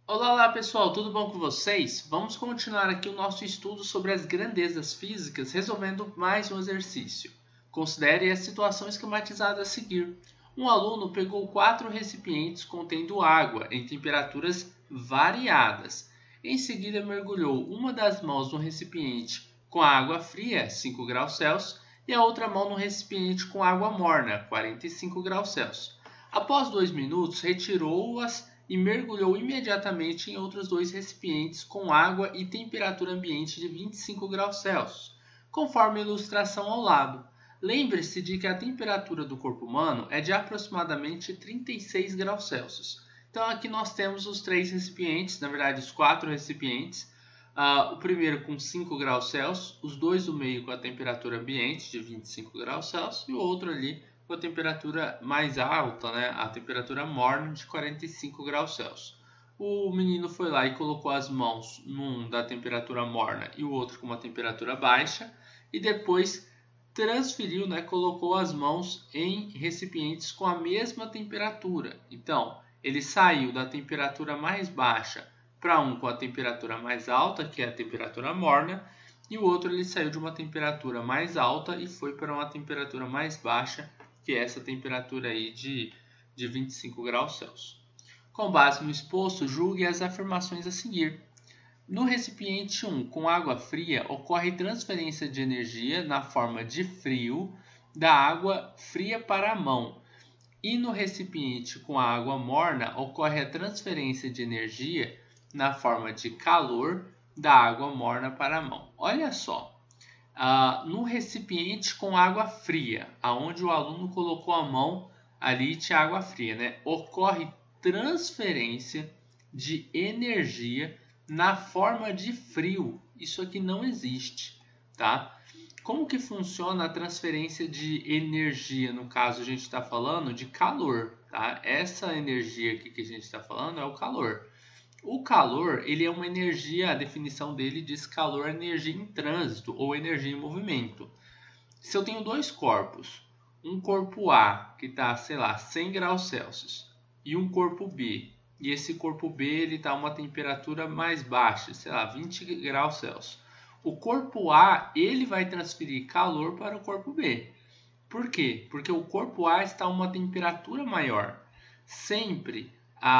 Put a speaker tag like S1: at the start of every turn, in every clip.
S1: Olá, olá pessoal, tudo bom com vocês? Vamos continuar aqui o nosso estudo sobre as grandezas físicas, resolvendo mais um exercício. Considere a situação esquematizada a seguir. Um aluno pegou 4 recipientes contendo água em temperaturas variadas. Em seguida, mergulhou uma das mãos no recipiente com água fria, 5 graus Celsius, e a outra mão no recipiente com água morna, 45 graus Celsius. Após 2 minutos, retirou-as e mergulhou imediatamente em outros 2 recipientes com água e temperatura ambiente de 25 graus Celsius, conforme a ilustração ao lado. Lembre-se de que a temperatura do corpo humano é de aproximadamente 36 graus Celsius. Então aqui nós temos os 3 recipientes, na verdade os 4 recipientes. O primeiro com 5 graus Celsius, os 2 do meio com a temperatura ambiente de 25 graus Celsius e o outro ali com a temperatura mais alta, né? A temperatura morna de 45 graus Celsius. O menino foi lá e colocou as mãos num da temperatura morna e o outro com uma temperatura baixa e depois transferiu, né? Colocou as mãos em recipientes com a mesma temperatura. Então, ele saiu da temperatura mais baixa para um com a temperatura mais alta, que é a temperatura morna, e o outro ele saiu de uma temperatura mais alta e foi para uma temperatura mais baixa, que é essa temperatura aí de 25 graus Celsius. Com base no exposto, julgue as afirmações a seguir. No recipiente 1 com água fria, ocorre transferência de energia na forma de frio da água fria para a mão. E no recipiente com água morna, ocorre a transferência de energia na forma de calor da água morna para a mão. Olha só. No recipiente com água fria, aonde o aluno colocou a mão, ali tinha água fria, né? Ocorre transferência de energia na forma de frio. Isso aqui não existe, tá? Como que funciona a transferência de energia? No caso, a gente está falando de calor, tá? Essa energia aqui que a gente está falando é o calor. O calor, ele é uma energia, a definição dele diz calor é energia em trânsito ou energia em movimento. Se eu tenho 2 corpos, um corpo A que está, sei lá, 100 graus Celsius e um corpo B, e esse corpo B ele está a uma temperatura mais baixa, sei lá, 20 graus Celsius. O corpo A ele vai transferir calor para o corpo B. Por quê? Porque o corpo A está a uma temperatura maior. Sempre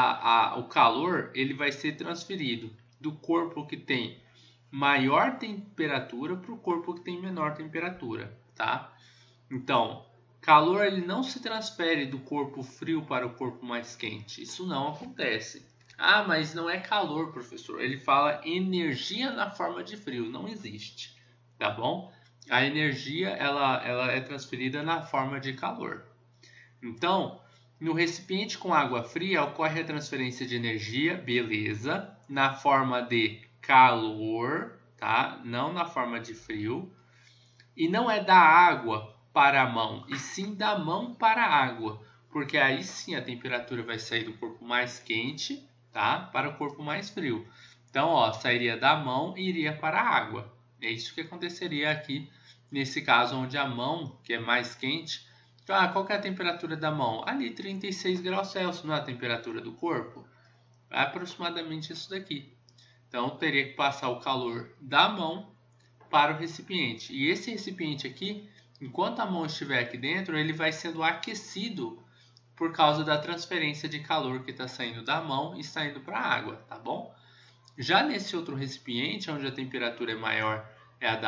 S1: o calor ele vai ser transferido do corpo que tem maior temperatura para o corpo que tem menor temperatura, tá? Então, calor ele não se transfere do corpo frio para o corpo mais quente. Isso não acontece. Ah, mas não é calor, professor. Ele fala energia na forma de frio. Não existe, tá bom? A energia ela é transferida na forma de calor. Então, no recipiente com água fria ocorre a transferência de energia, beleza, na forma de calor, tá? Não na forma de frio. E não é da água para a mão, e sim da mão para a água, porque aí sim a temperatura vai sair do corpo mais quente, tá? Para o corpo mais frio. Então, ó, sairia da mão e iria para a água. É isso que aconteceria aqui nesse caso onde a mão, que é mais quente, qual que é a temperatura da mão? Ali 36 graus Celsius, não é a temperatura do corpo? É aproximadamente isso daqui. Então, teria que passar o calor da mão para o recipiente. E esse recipiente aqui, enquanto a mão estiver aqui dentro, ele vai sendo aquecido por causa da transferência de calor que está saindo da mão e está indo para a água, tá bom? Já nesse outro recipiente, onde a temperatura é maior é a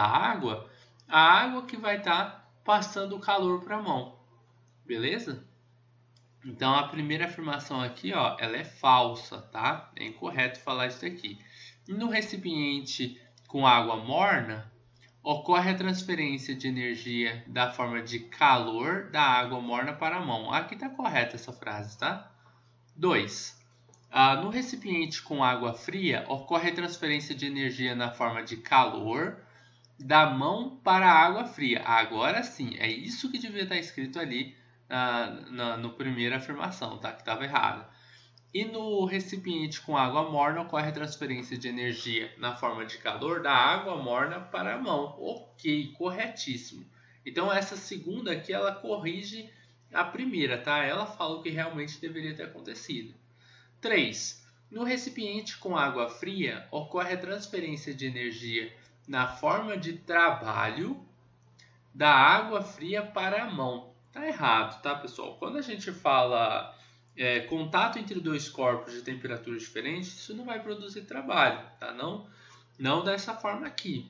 S1: água que vai estar passando o calor para a mão. Beleza? Então a primeira afirmação aqui, ó, ela é falsa, tá? É incorreto falar isso aqui. No recipiente com água morna, ocorre a transferência de energia da forma de calor da água morna para a mão. Aqui está correta essa frase, tá? 2. No recipiente com água fria, ocorre a transferência de energia na forma de calor da mão para a água fria. Agora sim, é isso que devia estar escrito ali no primeira afirmação, tá? Que estava errado. E no recipiente com água morna ocorre a transferência de energia na forma de calor da água morna para a mão. Ok, corretíssimo. Então essa segunda aqui ela corrige a primeira, tá? Ela fala o que realmente deveria ter acontecido. 3. No recipiente com água fria, ocorre a transferência de energia na forma de trabalho da água fria para a mão. Tá errado, tá, pessoal? Quando a gente fala contato entre dois corpos de temperaturas diferentes, isso não vai produzir trabalho, tá? Não dessa forma aqui.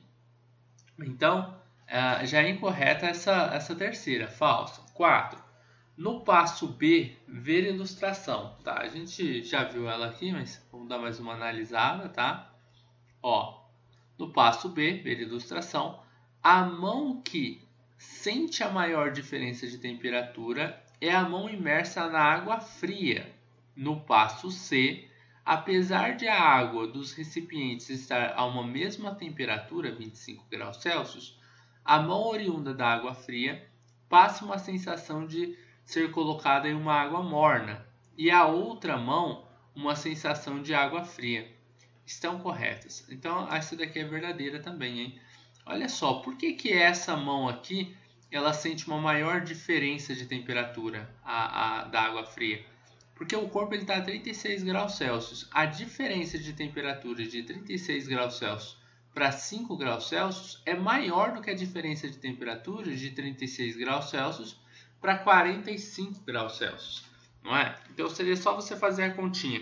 S1: Então, já é incorreta essa terceira, falsa. 4. No passo B, ver ilustração, tá? A gente já viu ela aqui, mas vamos dar mais uma analisada, tá? Ó, no passo B, ver ilustração, a mão que sente a maior diferença de temperatura é a mão imersa na água fria. No passo C, apesar de a água dos recipientes estar a uma mesma temperatura, 25 graus Celsius, a mão oriunda da água fria passa uma sensação de ser colocada em uma água morna e a outra mão uma sensação de água fria. Estão corretas. Então, essa daqui é verdadeira também, hein? Olha só, por que essa mão aqui ela sente uma maior diferença de temperatura da água fria? Porque o corpo está a 36 graus Celsius. A diferença de temperatura de 36 graus Celsius para 5 graus Celsius é maior do que a diferença de temperatura de 36 graus Celsius para 45 graus Celsius, não é? Então seria só você fazer a continha.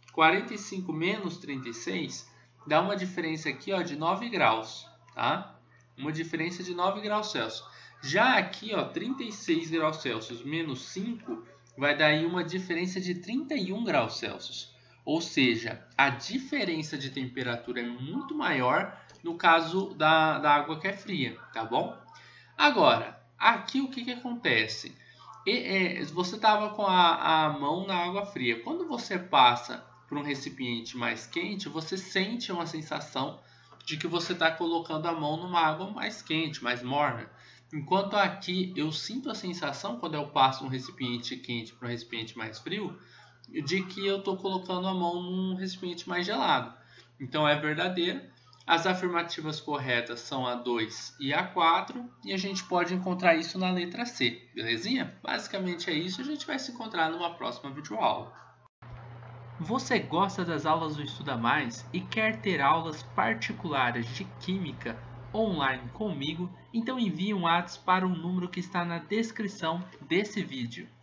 S1: 45 menos 36 dá uma diferença aqui, ó, de 9 graus, tá? Uma diferença de 9 graus Celsius. Já aqui, ó, 36 graus Celsius menos 5 vai dar aí uma diferença de 31 graus Celsius. Ou seja, a diferença de temperatura é muito maior no caso da água que é fria, tá bom? Agora, aqui o que acontece? Você estava com a mão na água fria. Quando você passa para um recipiente mais quente, você sente uma sensação de que você está colocando a mão numa água mais quente, mais morna. Enquanto aqui eu sinto a sensação, quando eu passo um recipiente quente para um recipiente mais frio, de que eu estou colocando a mão num recipiente mais gelado. Então é verdadeiro. As afirmativas corretas são a 2 e a 4, e a gente pode encontrar isso na letra C, belezinha? Basicamente é isso, a gente vai se encontrar numa próxima videoaula. Você gosta das aulas do Estuda Mais e quer ter aulas particulares de Química online comigo? Então envie um WhatsApp para o número que está na descrição desse vídeo.